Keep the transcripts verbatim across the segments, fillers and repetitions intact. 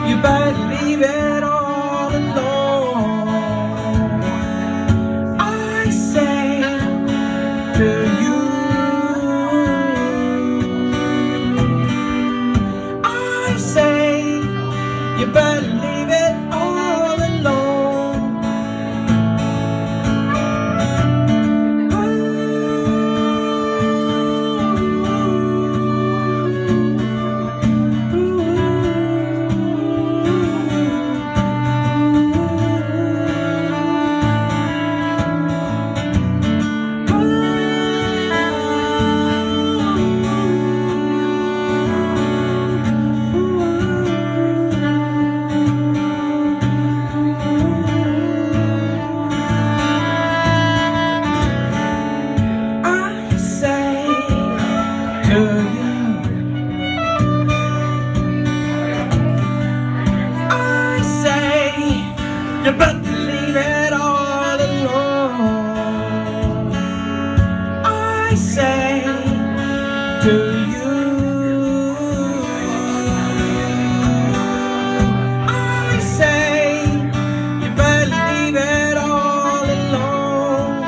you better leave it all alone. I say to you, I say you better leave it all alone. You better leave it all alone. I say to you, I say you better leave it all alone.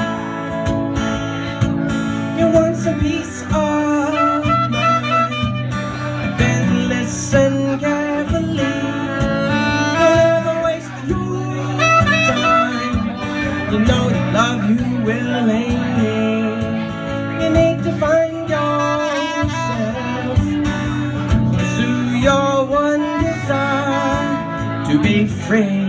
You want some peace of mind, then listen carefully. You know the love you will ain't need. You need to find yourself, pursue your one desire, to be free.